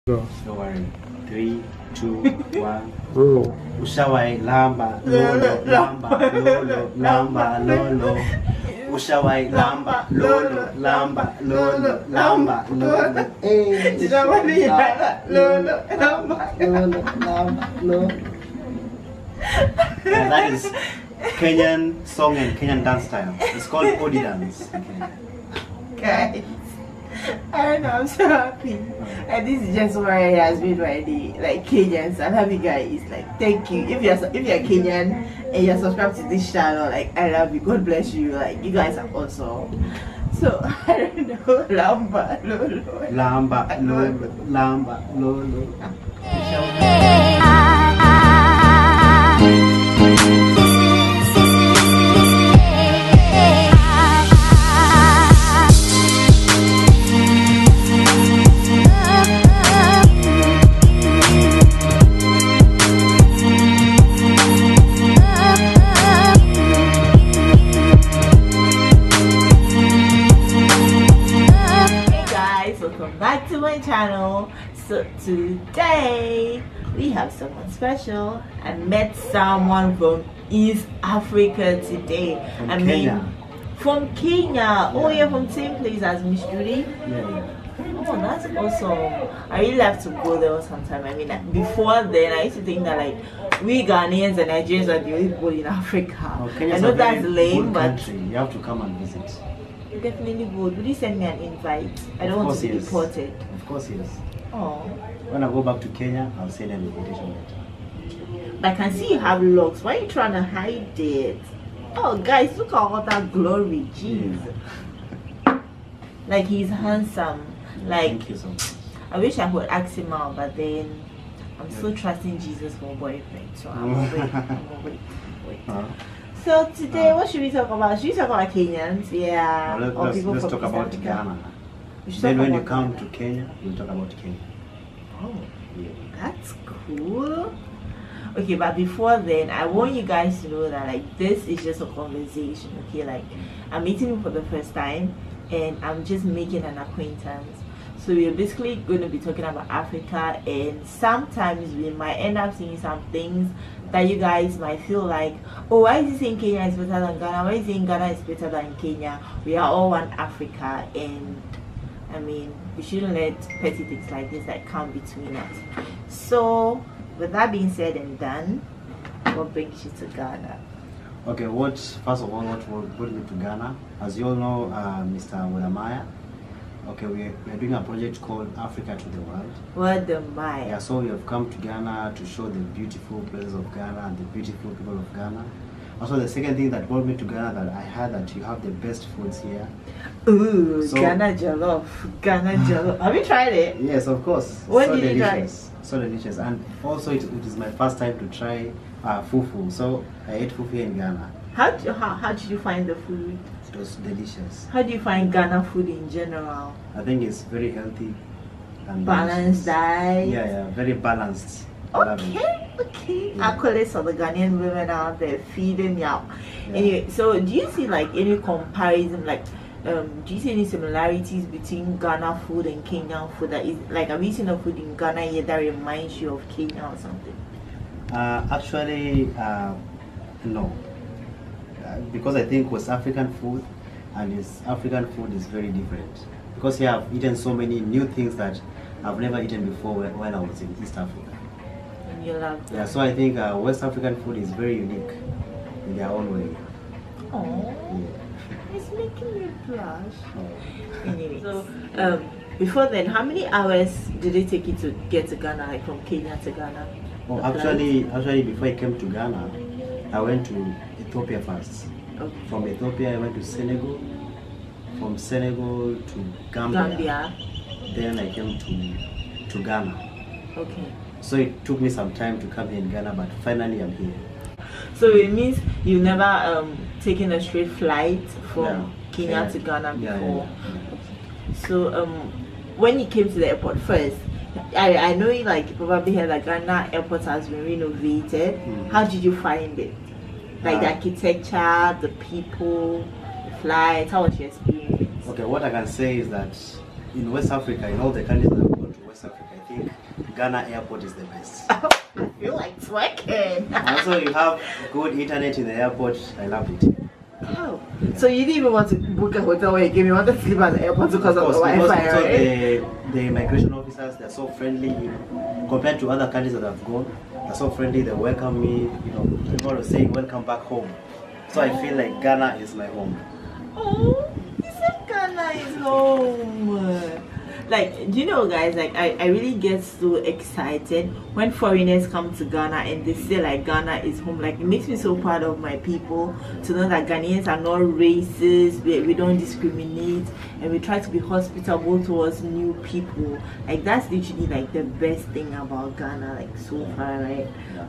Go. Don't worry. 3, 2, 1. Oh. Ushawai lamba lolo lamba lolo lamba lolo. Ushawai lamba lolo lamba lolo lamba lolo. Hey. Ushawai lolo lamba lolo lamba lolo. Yeah, that is Kenyan song and Kenyan dance style. It's called Odi dance. Okay. Guys, I don't know, I'm so happy. And this is just why it has been my day. Like Kenyans, I'm happy guys. Like thank you. If you're Kenyan and you're subscribed to this channel, like I love you. God bless you. Like you guys are awesome. So I don't know, lamba lolo. Lamba lolo lamba lolo. Back to my channel. So today we have someone special. I met someone from East Africa today. From Kenya. From Kenya. Yeah. Oh yeah, from the same place as Miss Judy. Yeah. Oh, that's awesome. I really have to go there sometime. I mean, before then I used to think that like we Ghanaians and Nigerians are the only people in Africa. Oh, I know that's lame, but country. You have to come and visit. Definitely would. Would you send me an invite? I don't want to be deported. Of course, yes. Oh. When I go back to Kenya, I'll send an invitation letter. I can see you have locks. Why are you trying to hide it? Oh, guys, look at all that glory. Jeez. Yeah. Like, he's handsome. Like, thank you so much. I wish I could ask him out, but then I'm still trusting Jesus for a boyfriend. So I'm gonna wait. So today, what should we talk about? Should we talk about Kenyans? Yeah. Well, let's talk about Ghana. Then when you come to Kenya, we'll talk about Kenya. Oh, yeah. That's cool. Okay, but before then, I want you guys to know that like this is just a conversation. Okay, like I'm meeting you for the first time, and I'm just making an acquaintance. So we're basically going to be talking about Africa, and sometimes we might end up seeing some things that you guys might feel like, oh, why is he saying Kenya is better than Ghana? Why is he saying Ghana is better than Kenya? We are all one Africa, and I mean, we shouldn't let petty things like this that come between us. So, with that being said and done, what brings you to Ghana? Okay, first of all, what brought me to Ghana? As you all know, Mr. Wodamaya. Okay, we're doing a project called Africa to the World. Wodamaya. Yeah, so we have come to Ghana to show the beautiful places of Ghana and the beautiful people of Ghana. Also, the second thing that brought me to Ghana, that I heard that you have the best foods here. Ooh, so, Ghana jollof. Ghana jollof. Have you tried it? Yes, of course. When did you try it? So delicious. And also, it is my first time to try fufu. So I ate fufu here in Ghana. How did you find the food? It was delicious. How do you find Ghana food in general? I think it's very healthy and balanced diet. Yeah, very balanced. Okay. Yeah. Accolades of the Ghanaian women out there feeding you. Yeah. Anyway, so do you see like any comparison, like do you see any similarities between Ghana food and Kenyan food? That is like, have you seen a food in Ghana here that reminds you of Kenya or something? Actually, no. Because I think West African food and East African food is very different. Because here I've eaten so many new things that I've never eaten before when I was in East Africa. And you love that? Yeah, so I think West African food is very unique in their own way. Oh, yeah. It's making me blush. Oh. Anyway, so before then, how many hours did it take you to get to Ghana, like from Kenya to Ghana? Oh, actually, before I came to Ghana, I went to Ethiopia first. Okay. From Ethiopia, I went to Senegal. From Senegal to Gambia. Then I came to Ghana. Okay. So it took me some time to come here in Ghana, but finally I'm here. So it means you've never taken a straight flight from Kenya to Ghana before. Yeah. So when you came to the airport first, I know you like probably heard that Ghana airport has been renovated. How did you find it? Like the architecture, the people, the flights, how was your experience? Okay, what I can say is that in West Africa, in all the countries that I've gone to West Africa, I think Ghana airport is the best. I feel like twerking. Also, you have good internet in the airport. I love it. Oh, so you didn't even want to book a hotel where you wanted to sleep at the airport because of the Wi-Fi, right? The immigration officers, they're so friendly, you know, compared to other countries that I've gone. They're so friendly. They welcome me. You know, people are saying welcome back home. So I feel like Ghana is my home. Oh, you said Ghana is home. Like, do you know, guys, like I really get so excited when foreigners come to Ghana and they say like Ghana is home. Like, it makes me so proud of my people to know that Ghanaians are not racist, we don't discriminate, and we try to be hospitable towards new people. Like, that's literally like the best thing about Ghana, like, so far, right? Yeah.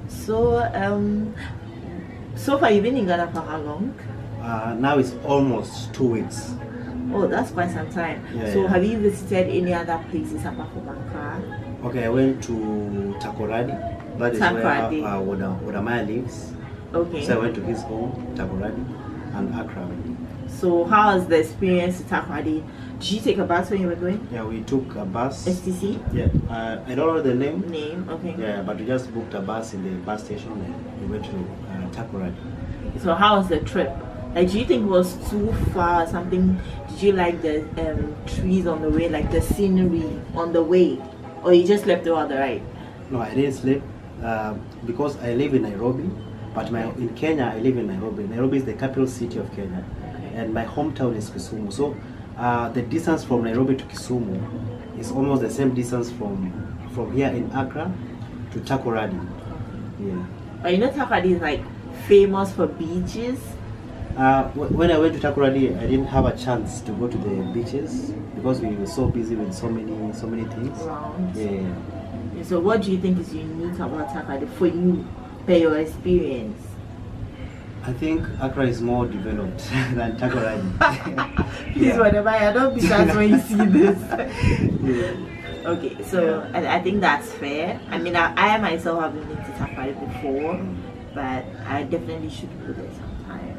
So far you've been in Ghana for how long? Now it's almost 2 weeks. Oh, that's quite some time. Yeah, so yeah. have you visited any other places apart from Accra? Okay, I went to Takoradi. That is Takoradi. where Wodamaya lives. Okay. So I went to his home, Takoradi, and Accra. So how was the experience to Takoradi? Did you take a bus when you were going? Yeah, we took a bus. STC? Yeah, I don't know the name. Name, okay. Yeah, but we just booked a bus in the bus station and we went to Takoradi. So how was the trip? Like, do you think it was too far or something? Did you like the trees on the way, like the scenery on the way? Or you just slept throughout the ride? No, I didn't sleep because I live in Nairobi, but in Kenya I live in Nairobi. Nairobi is the capital city of Kenya, okay. And my hometown is Kisumu. So the distance from Nairobi to Kisumu is almost the same distance from here in Accra to Takoradi. Yeah. But you know Takoradi is like famous for beaches. When I went to Takoradi, I didn't have a chance to go to the beaches because we were so busy with so many things. Around. Yeah. So what do you think is unique about Takoradi for you, per your experience? I think Accra is more developed than Takoradi. Please, whatever, I don't be that when you see this. Yeah. Okay, so yeah. I think that's fair. I mean, I myself haven't been to Takoradi before, but I definitely should go there sometime.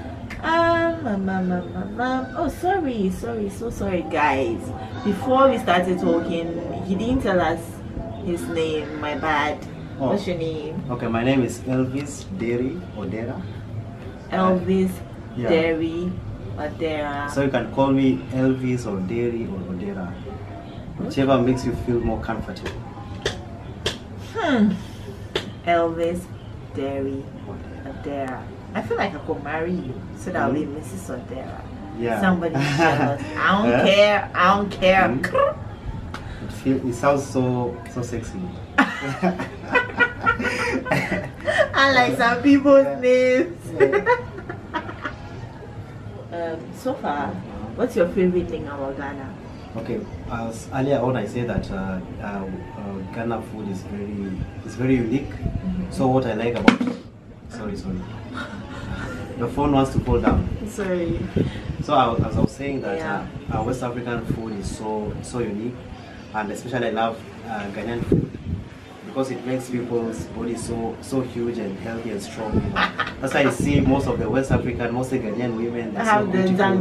Oh, so sorry guys, before we started talking he didn't tell us his name. My bad. Oh. What's your name? Okay, my name is Elvis Derry Odera. Elvis Derry Odera. So you can call me Elvis or Derry or Odera, whichever makes you feel more comfortable. Elvis Derry Odera. I feel like I could marry you, so that I'll be Mrs. Odera. Yeah. Somebody jealous. I don't care. I don't care. It sounds so sexy. I like some people's names. So far, what's your favorite thing about Ghana? Okay, as earlier on I said that Ghana food is very unique. So what I like about sorry. The phone wants to fall down. Sorry. So as I was saying that our West African food is so unique, and especially I love Ghanaian food because it makes people's bodies so huge and healthy and strong. You know? That's why I see most of the West African, mostly Ghanaian women. They're so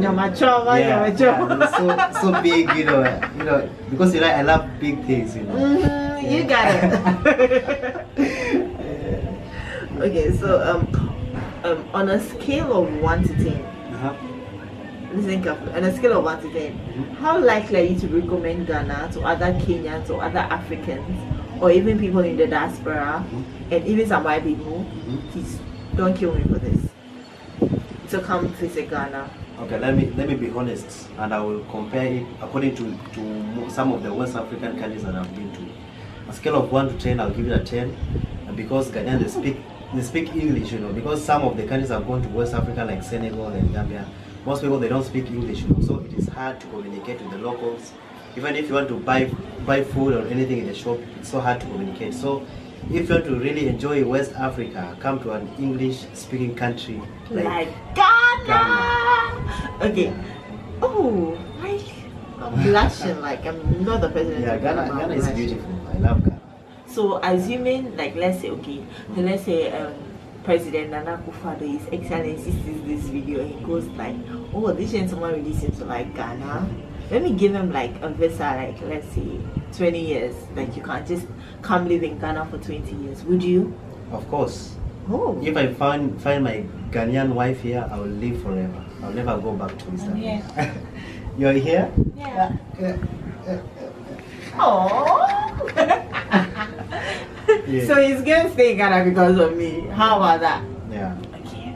so big, you know, because I love big things, you know. You got it. Okay, so on a scale of 1 to 10, let's think of on a scale of 1 to 10, how likely are you to recommend Ghana to other Kenyans or other Africans, or even people in the diaspora, and even some white people? Please don't kill me for this. To come visit Ghana. Okay, let me be honest, and I will compare it according to some of the West African countries that I've been to. A scale of 1 to 10, I'll give it a 10, because Ghanaians they speak English, you know, because some of the countries I've gone to West Africa like Senegal and Gambia, most people they don't speak English, you know, so it is hard to communicate with the locals. Even if you want to buy food or anything in the shop, it's so hard to communicate. So if you want to really enjoy West Africa, come to an English speaking country like Ghana. Okay. Oh, I'm blushing like I'm not the president. Yeah, Ghana is beautiful. I love Ghana. So assuming, like, let's say President Nana Akufo-Addo, His Excellency, sees this video and he goes like, oh, this gentleman really seems to like Ghana. let me give him like a visa, like let's say 20 years. Like you can't just come live in Ghana for 20 years. Would you? Of course. Oh. If I find my Ghanaian wife here, I will live forever. I'll never go back to East Africa. You're here? Yeah. Oh. Yeah. So he's gonna stay in Ghana because of me. How about that? Yeah. Okay.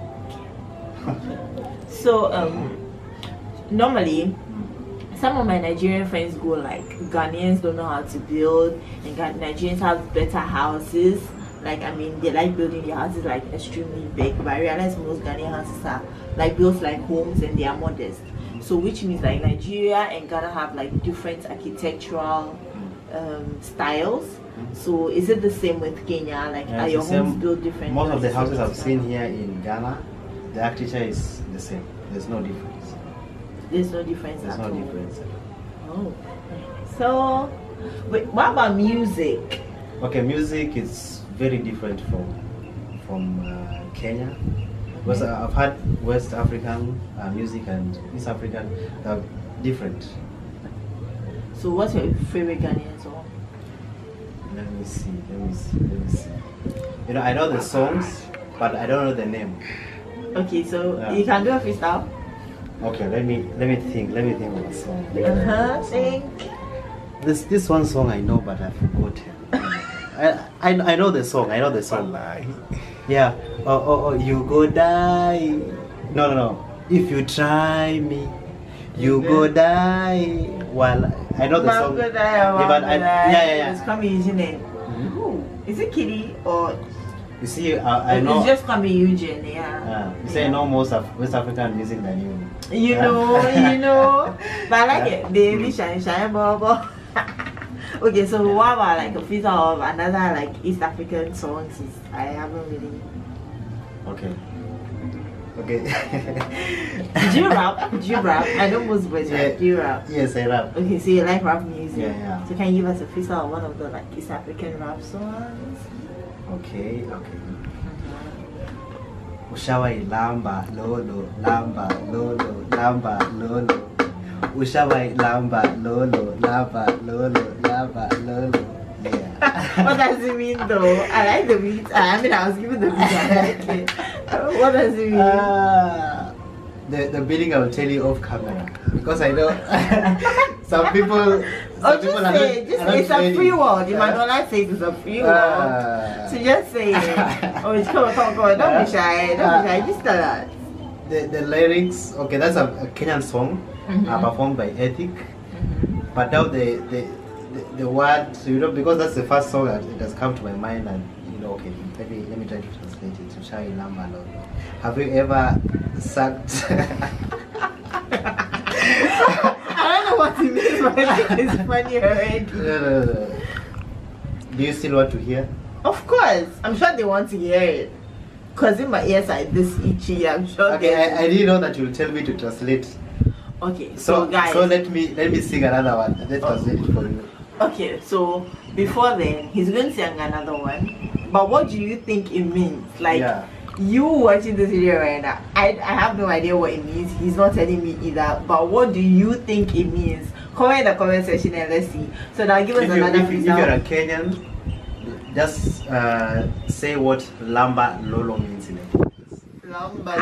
So normally some of my Nigerian friends go like Ghanaians don't know how to build, and Nigerians have better houses. Like I mean, they like building their houses like extremely big, but I realize most Ghanaian houses are like built like homes and they are modest. So which means like Nigeria and Ghana have like different architectural styles. So is it the same with Kenya? Like Yeah, are it's your the homes same. built different? Most of the houses I've seen here in Ghana, the architecture is the same. There's no difference. There's no difference There's at no all. difference. Oh. So wait, what about music? Okay, music is very different from Kenya. Because I've had West African music and East African are different. So what's your favorite Ghanaian song? Let me see. You know, I know the songs, but I don't know the name. Okay, so Yeah. you can do a freestyle. Okay, let me think of a song. Think. This one song I know, but I forgot it. I know the song. Yeah. Oh, you go die. No. If you try me, you go die. Well, I know the song. Yeah, but yeah. It's coming Eugene. Is it Kitty or? You see, I know. It's just coming Eugene. Yeah. You say I know most of West African music than you. You know. But I like it. Baby, shine, bubble. Okay, so what about like a freestyle of another like East African songs? I haven't really. Okay. Did you rap? I know most boys rap. Do you rap? Yes, I rap. Okay, so you like rap music? Yeah. So can you give us a freestyle of one of the like East African rap songs? Okay. Ushawai lamba lolo. Ushawai lamba lolo. Yeah. What does it mean though? I like the beat. I mean, I was given the beat. I like it. What does it mean? The beating I will tell you off camera because I know some people. Just say it's a free word. You might not say it's a free word. So just say it. Oh, come on. Don't be shy. Just tell us. The lyrics. Okay, that's a Kenyan song performed by Ethic. But now the words, you know, because that's the first song that it has come to my mind, and you know, okay, let me try to translate it to Shai Lamba. Have you ever sucked? I don't know what it means, but I think it's funny already. No. Do you still want to hear? Of course, I'm sure they want to hear it. Cause in my ears are this itchy. I'm sure. Okay, I didn't know that you will tell me to translate. Okay, So guys. So let me sing another one. Let's translate it for you. Okay, so before then, he's going to sing another one. But what do you think it means? Like, you watching this video right now, I have no idea what it means. He's not telling me either. But what do you think it means? Comment in the comment section and let's see. So now give us another if you're a Kenyan, just say what Lamba Lolo means in it. Lamba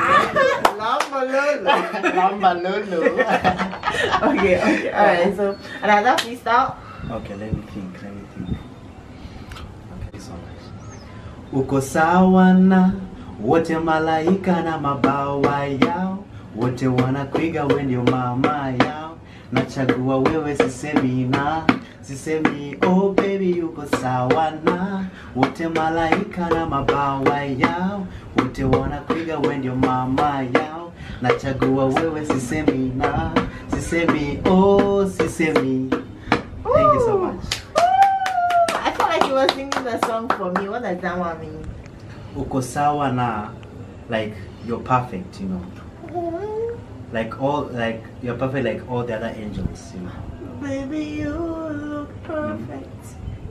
Lolo. Okay. Alright, so another freestyle. Okay, let me think. Okay, this one. Uko sawa na wote malaika na mabawa yao, wote wanakuiga wewe ndio mama yao, nachagua wewe sisemi oh baby uko sawa na wote malaika na mabawa yao, wote wanakuiga wewe ndio mama yao, nachagua wewe sisemi oh sisemi. Thank you so much. I feel like you were singing the song for me. What does that one mean? Uko sawa na, like you're perfect, you know. Like you're perfect like all the other angels, you know. Baby, you look perfect.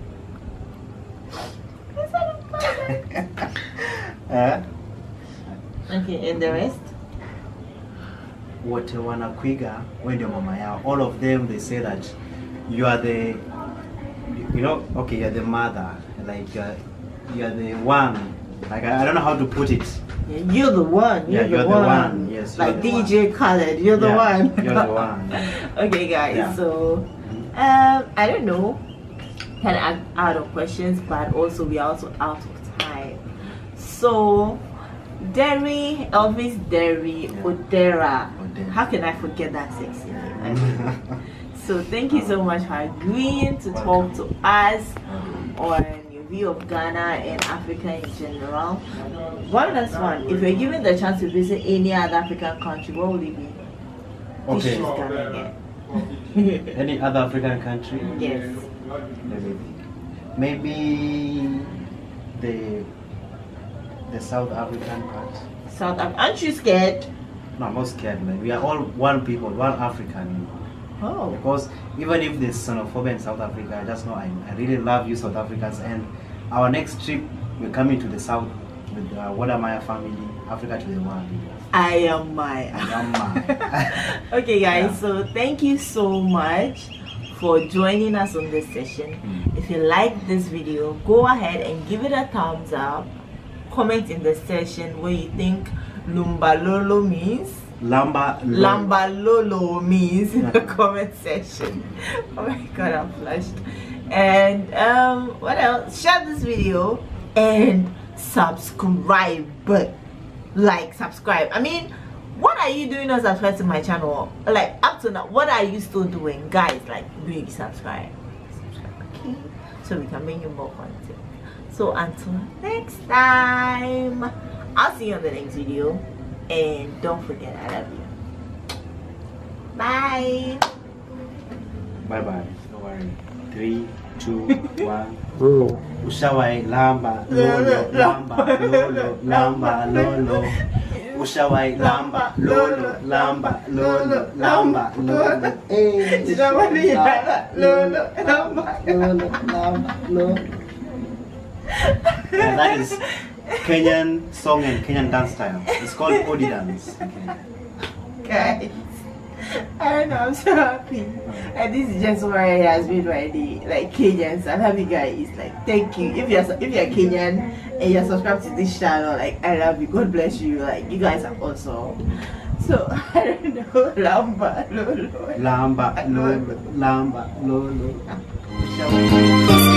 Is that perfect? Okay, and the rest? wote wanakuiga wewe ndio mama yao. All of them, they say that you are the, you know, okay, you're the mother, like you're the one, like I don't know how to put it. Yeah, you're the one. You're the one. Yes. Like DJ Khaled, you're the one. You're the one. Yeah. Okay, guys. Yeah. So, I don't know, kind of out of questions, but also we are also out of time. So, Derry, Elvis Derry, Odera. How can I forget that sexy name? So thank you so much for agreeing to talk to us on your view of Ghana and Africa in general. One last one. If you're given the chance to visit any other African country, what would it be? Okay. Choose Ghana again. Any other African country? Yes. Let me think. Maybe the South African part. South Africa. Aren't you scared? No, I'm not scared, man. We are all one people, one African. Oh. Because even if there's xenophobia in South Africa, I just know I really love you South Africans. And our next trip, we're coming to the South with Wodamaya family, Africa to the world. I am my. Okay, guys. Yeah. So thank you so much for joining us on this session. If you like this video, go ahead and give it a thumbs up. Comment in the section what you think Lumbalolo means. Lambalolo means in the comment section. Oh my god, I'm flushed. And what else? Share this video and subscribe. Like, subscribe. I mean, what are you doing to subscribe to my channel? Like, up to now, what are you still doing, guys? Like, really subscribe. Okay, so we can bring you more content. So until next time, I'll see you on the next video. And don't forget, I love you. Bye. Bye bye. Don't worry. 3, 2, 1. Ushawai lamba lolo lamba lolo lamba lolo. Ushawai lamba lolo lamba lolo lamba lolo. Lolo lamba lolo lamba lolo. Yeah, that is Kenyan song and Kenyan dance style. It's called Odi dance. Okay. Guys, I don't know, I'm so happy. And this is just where it has been my day. Like Kenyans, I'm happy, guys. Like, thank you. If you're Kenyan and you're subscribed to this channel, like, I love you. God bless you. Like, you guys are awesome. So I don't know, Lamba Lolo. Lamba Lolo. Lamba Lolo.